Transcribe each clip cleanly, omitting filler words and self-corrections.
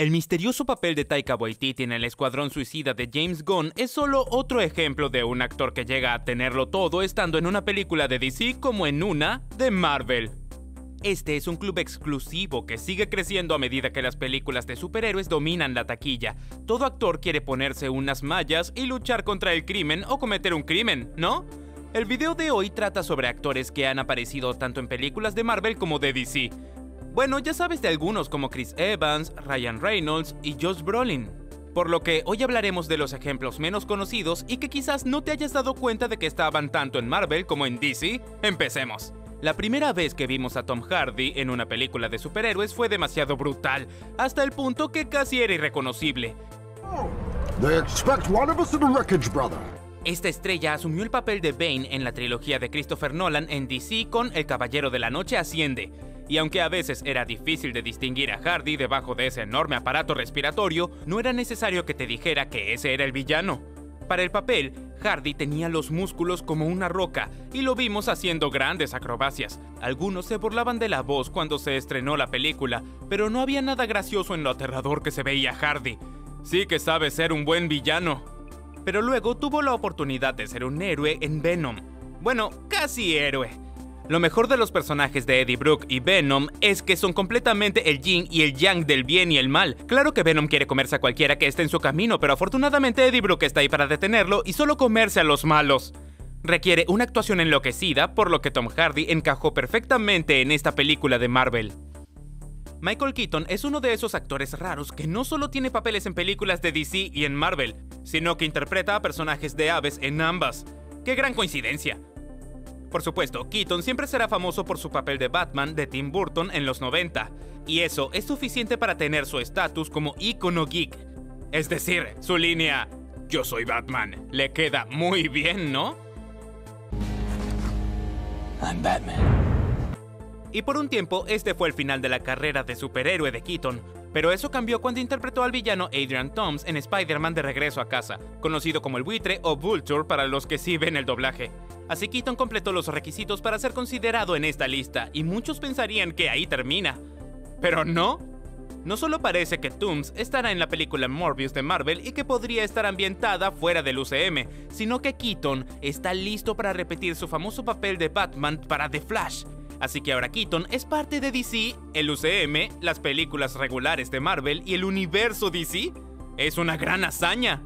El misterioso papel de Taika Waititi en El Escuadrón Suicida de James Gunn es solo otro ejemplo de un actor que llega a tenerlo todo estando en una película de DC como en una de Marvel. Este es un club exclusivo que sigue creciendo a medida que las películas de superhéroes dominan la taquilla. Todo actor quiere ponerse unas mallas y luchar contra el crimen o cometer un crimen, ¿no? El video de hoy trata sobre actores que han aparecido tanto en películas de Marvel como de DC. Bueno, ya sabes de algunos como Chris Evans, Ryan Reynolds y Josh Brolin. Por lo que hoy hablaremos de los ejemplos menos conocidos y que quizás no te hayas dado cuenta de que estaban tanto en Marvel como en DC. ¡Empecemos! La primera vez que vimos a Tom Hardy en una película de superhéroes fue demasiado brutal, hasta el punto que casi era irreconocible. They expect one of us in the wreckage, brother. Esta estrella asumió el papel de Bane en la trilogía de Christopher Nolan en DC con El Caballero de la Noche Asciende. Y aunque a veces era difícil de distinguir a Hardy debajo de ese enorme aparato respiratorio, no era necesario que te dijera que ese era el villano. Para el papel, Hardy tenía los músculos como una roca y lo vimos haciendo grandes acrobacias. Algunos se burlaban de la voz cuando se estrenó la película, pero no había nada gracioso en lo aterrador que se veía Hardy. Sí que sabe ser un buen villano. Pero luego tuvo la oportunidad de ser un héroe en Venom. Bueno, casi héroe. Lo mejor de los personajes de Eddie Brock y Venom es que son completamente el yin y el yang del bien y el mal. Claro que Venom quiere comerse a cualquiera que esté en su camino, pero afortunadamente Eddie Brock está ahí para detenerlo y solo comerse a los malos. Requiere una actuación enloquecida, por lo que Tom Hardy encajó perfectamente en esta película de Marvel. Michael Keaton es uno de esos actores raros que no solo tiene papeles en películas de DC y en Marvel, sino que interpreta a personajes de aves en ambas. ¡Qué gran coincidencia! Por supuesto, Keaton siempre será famoso por su papel de Batman de Tim Burton en los 90, y eso es suficiente para tener su estatus como ícono geek. Es decir, su línea "Yo soy Batman" le queda muy bien, ¿no? I'm Batman. Y por un tiempo, este fue el final de la carrera de superhéroe de Keaton, pero eso cambió cuando interpretó al villano Adrian Toomes en Spider-Man de Regreso a Casa, conocido como el buitre o Vulture para los que sí ven el doblaje. Así Keaton completó los requisitos para ser considerado en esta lista, y muchos pensarían que ahí termina. Pero no. No solo parece que Toomes estará en la película Morbius de Marvel y que podría estar ambientada fuera del UCM, sino que Keaton está listo para repetir su famoso papel de Batman para The Flash. Así que ahora Keaton es parte de DC, el UCM, las películas regulares de Marvel y el universo DC. ¡Es una gran hazaña!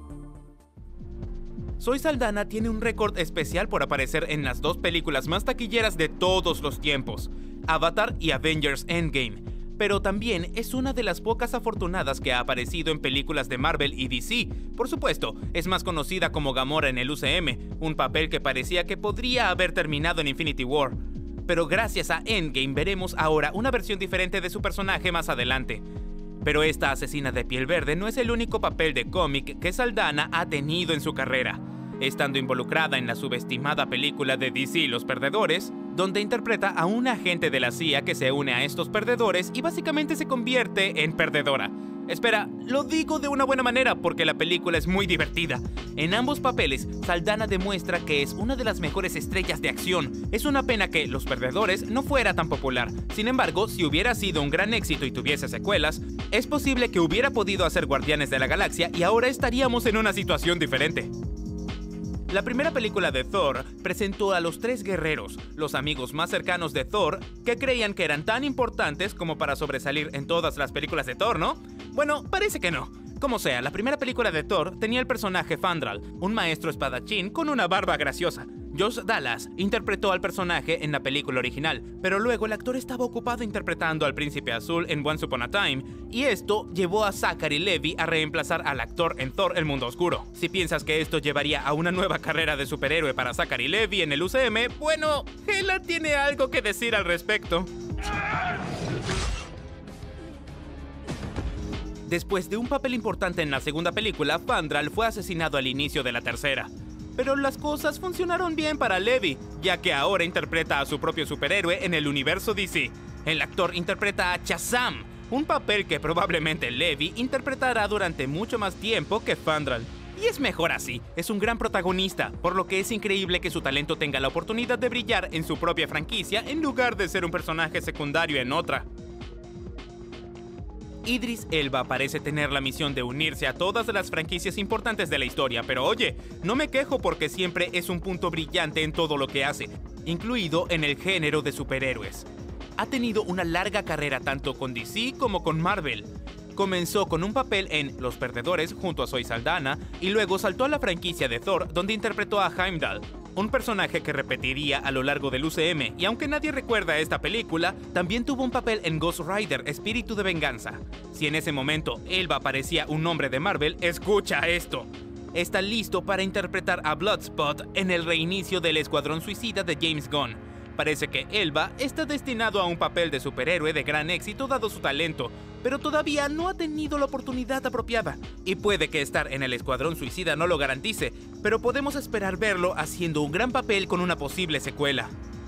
Zoe Saldana tiene un récord especial por aparecer en las dos películas más taquilleras de todos los tiempos, Avatar y Avengers Endgame, pero también es una de las pocas afortunadas que ha aparecido en películas de Marvel y DC. Por supuesto, es más conocida como Gamora en el UCM, un papel que parecía que podría haber terminado en Infinity War. Pero gracias a Endgame veremos ahora una versión diferente de su personaje más adelante. Pero esta asesina de piel verde no es el único papel de cómic que Saldana ha tenido en su carrera, estando involucrada en la subestimada película de DC Los Perdedores, donde interpreta a una agente de la CIA que se une a estos perdedores y básicamente se convierte en perdedora. Espera, lo digo de una buena manera porque la película es muy divertida. En ambos papeles, Saldana demuestra que es una de las mejores estrellas de acción. Es una pena que Los Perdedores no fuera tan popular. Sin embargo, si hubiera sido un gran éxito y tuviese secuelas, es posible que hubiera podido hacer Guardianes de la Galaxia y ahora estaríamos en una situación diferente. La primera película de Thor presentó a los tres guerreros, los amigos más cercanos de Thor, que creían que eran tan importantes como para sobresalir en todas las películas de Thor, ¿no? Bueno, parece que no. Como sea, la primera película de Thor tenía el personaje Fandral, un maestro espadachín con una barba graciosa. Josh Dallas interpretó al personaje en la película original, pero luego el actor estaba ocupado interpretando al Príncipe Azul en Once Upon a Time, y esto llevó a Zachary Levi a reemplazar al actor en Thor: El Mundo Oscuro. Si piensas que esto llevaría a una nueva carrera de superhéroe para Zachary Levi en el UCM, bueno, Hela tiene algo que decir al respecto. Después de un papel importante en la segunda película, Fandral fue asesinado al inicio de la tercera. Pero las cosas funcionaron bien para Levi, ya que ahora interpreta a su propio superhéroe en el universo DC. El actor interpreta a Shazam, un papel que probablemente Levi interpretará durante mucho más tiempo que Fandral. Y es mejor así, es un gran protagonista, por lo que es increíble que su talento tenga la oportunidad de brillar en su propia franquicia en lugar de ser un personaje secundario en otra. Idris Elba parece tener la misión de unirse a todas las franquicias importantes de la historia, pero oye, no me quejo porque siempre es un punto brillante en todo lo que hace, incluido en el género de superhéroes. Ha tenido una larga carrera tanto con DC como con Marvel. Comenzó con un papel en Los Perdedores junto a Zoe Saldana y luego saltó a la franquicia de Thor, donde interpretó a Heimdall, un personaje que repetiría a lo largo del UCM, y aunque nadie recuerda esta película, también tuvo un papel en Ghost Rider, Espíritu de Venganza. Si en ese momento Elba parecía un hombre de Marvel, escucha esto. Está listo para interpretar a Bloodspot en el reinicio del Escuadrón Suicida de James Gunn. Parece que Elba está destinado a un papel de superhéroe de gran éxito dado su talento, pero todavía no ha tenido la oportunidad apropiada. Y puede que estar en el Escuadrón Suicida no lo garantice, pero podemos esperar verlo haciendo un gran papel con una posible secuela.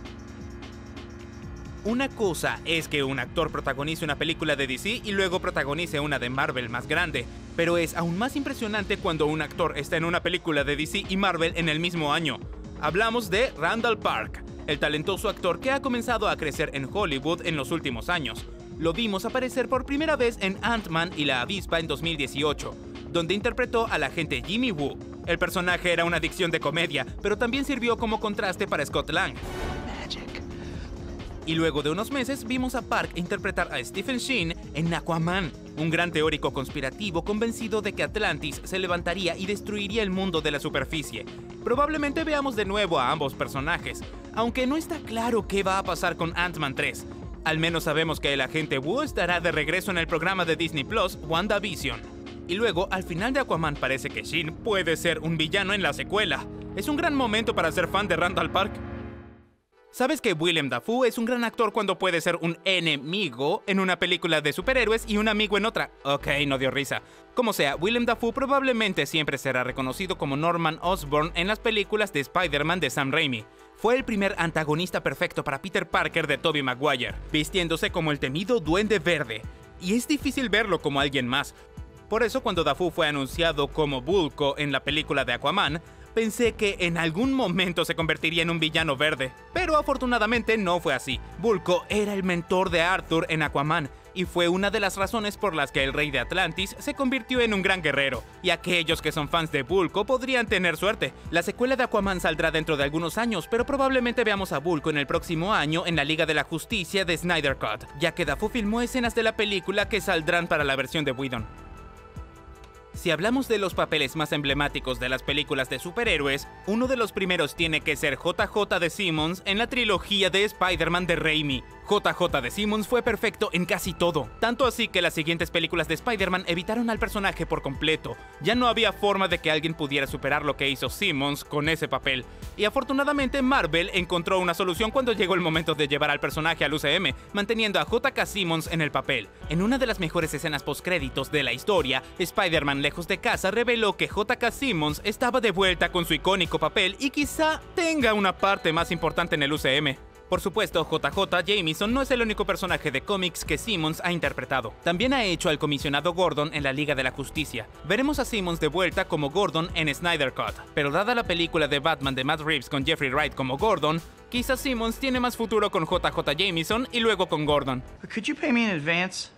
Una cosa es que un actor protagonice una película de DC y luego protagonice una de Marvel más grande, pero es aún más impresionante cuando un actor está en una película de DC y Marvel en el mismo año. Hablamos de Randall Park, el talentoso actor que ha comenzado a crecer en Hollywood en los últimos años. Lo vimos aparecer por primera vez en Ant-Man y la Avispa en 2018, donde interpretó al agente Jimmy Woo. El personaje era una adicción de comedia, pero también sirvió como contraste para Scott Lang. Y luego de unos meses vimos a Park interpretar a Stephen Sheen en Aquaman, un gran teórico conspirativo convencido de que Atlantis se levantaría y destruiría el mundo de la superficie. Probablemente veamos de nuevo a ambos personajes, aunque no está claro qué va a pasar con Ant-Man 3. Al menos sabemos que el agente Wu estará de regreso en el programa de Disney Plus, WandaVision. Y luego, al final de Aquaman parece que Sheen puede ser un villano en la secuela. Es un gran momento para ser fan de Randall Park. ¿Sabes que Willem Dafoe es un gran actor cuando puede ser un enemigo en una película de superhéroes y un amigo en otra? Ok, no dio risa. Como sea, Willem Dafoe probablemente siempre será reconocido como Norman Osborn en las películas de Spider-Man de Sam Raimi. Fue el primer antagonista perfecto para Peter Parker de Tobey Maguire, vistiéndose como el temido Duende Verde. Y es difícil verlo como alguien más. Por eso cuando Dafoe fue anunciado como Vulko en la película de Aquaman, pensé que en algún momento se convertiría en un villano verde, pero afortunadamente no fue así. Vulko era el mentor de Arthur en Aquaman, y fue una de las razones por las que el rey de Atlantis se convirtió en un gran guerrero, y aquellos que son fans de Vulko podrían tener suerte. La secuela de Aquaman saldrá dentro de algunos años, pero probablemente veamos a Vulko en el próximo año en la Liga de la Justicia de Snyder Cut, ya que Dafoe filmó escenas de la película que saldrán para la versión de Whedon. Si hablamos de los papeles más emblemáticos de las películas de superhéroes, uno de los primeros tiene que ser JJ de Simmons en la trilogía de Spider-Man de Raimi. JJ de Simmons fue perfecto en casi todo, tanto así que las siguientes películas de Spider-Man evitaron al personaje por completo. Ya no había forma de que alguien pudiera superar lo que hizo Simmons con ese papel. Y afortunadamente Marvel encontró una solución cuando llegó el momento de llevar al personaje al UCM, manteniendo a J.K. Simmons en el papel. En una de las mejores escenas postcréditos de la historia, Spider-Man lejos de casa reveló que J.K. Simmons estaba de vuelta con su icónico papel y quizá tenga una parte más importante en el UCM. Por supuesto, JJ Jameson no es el único personaje de cómics que Simmons ha interpretado. También ha hecho al comisionado Gordon en la Liga de la Justicia. Veremos a Simmons de vuelta como Gordon en Snyder Cut, pero dada la película de Batman de Matt Reeves con Jeffrey Wright como Gordon, quizás Simmons tiene más futuro con JJ Jameson y luego con Gordon. Could you pay me in advance?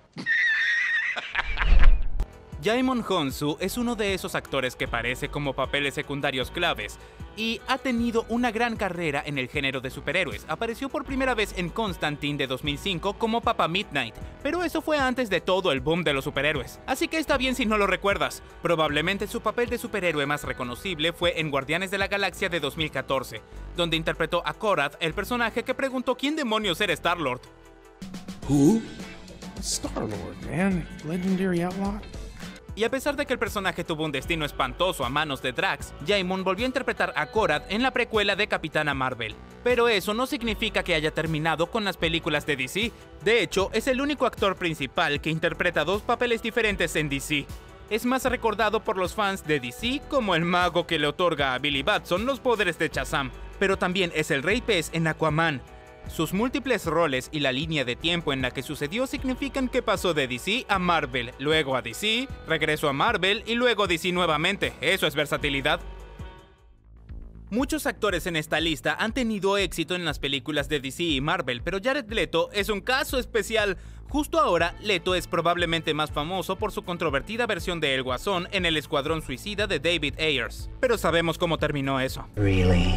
Djimon Hounsou es uno de esos actores que parece como papeles secundarios claves y ha tenido una gran carrera en el género de superhéroes. Apareció por primera vez en Constantine de 2005 como Papa Midnight, pero eso fue antes de todo el boom de los superhéroes, así que está bien si no lo recuerdas. Probablemente su papel de superhéroe más reconocible fue en Guardianes de la Galaxia de 2014, donde interpretó a Korath, el personaje que preguntó quién demonios era Star-Lord. Who? Star-Lord, man. Legendary outlaw. Y a pesar de que el personaje tuvo un destino espantoso a manos de Drax, Djimon volvió a interpretar a Korath en la precuela de Capitana Marvel. Pero eso no significa que haya terminado con las películas de DC. De hecho, es el único actor principal que interpreta dos papeles diferentes en DC. Es más recordado por los fans de DC como el mago que le otorga a Billy Batson los poderes de Shazam, pero también es el Rey Pez en Aquaman. Sus múltiples roles y la línea de tiempo en la que sucedió significan que pasó de DC a Marvel, luego a DC, regresó a Marvel y luego a DC nuevamente. Eso es versatilidad. Muchos actores en esta lista han tenido éxito en las películas de DC y Marvel, pero Jared Leto es un caso especial. Justo ahora, Leto es probablemente más famoso por su controvertida versión de El Guasón en El Escuadrón Suicida de David Ayers. Pero sabemos cómo terminó eso. Really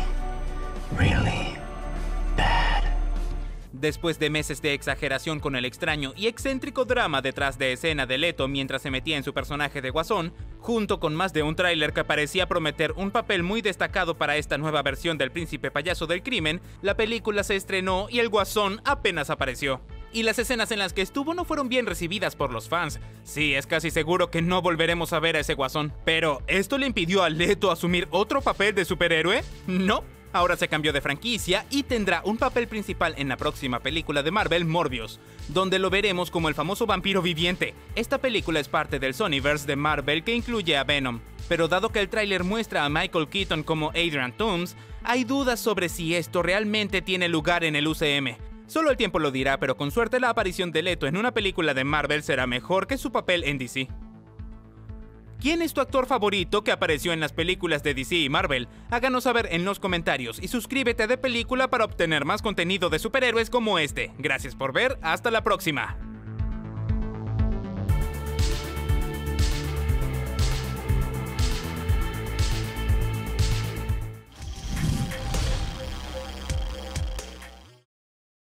bad. Después de meses de exageración con el extraño y excéntrico drama detrás de escena de Leto mientras se metía en su personaje de Guasón, junto con más de un tráiler que parecía prometer un papel muy destacado para esta nueva versión del príncipe payaso del crimen, la película se estrenó y el Guasón apenas apareció. Y las escenas en las que estuvo no fueron bien recibidas por los fans. Sí, es casi seguro que no volveremos a ver a ese Guasón. Pero, ¿esto le impidió a Leto asumir otro papel de superhéroe? No. Ahora se cambió de franquicia y tendrá un papel principal en la próxima película de Marvel, Morbius, donde lo veremos como el famoso vampiro viviente. Esta película es parte del Sonyverse de Marvel que incluye a Venom. Pero dado que el tráiler muestra a Michael Keaton como Adrian Toomes, hay dudas sobre si esto realmente tiene lugar en el UCM. Solo el tiempo lo dirá, pero con suerte la aparición de Leto en una película de Marvel será mejor que su papel en DC. ¿Quién es tu actor favorito que apareció en las películas de DC y Marvel? Háganos saber en los comentarios y suscríbete a De Película para obtener más contenido de superhéroes como este. Gracias por ver, hasta la próxima.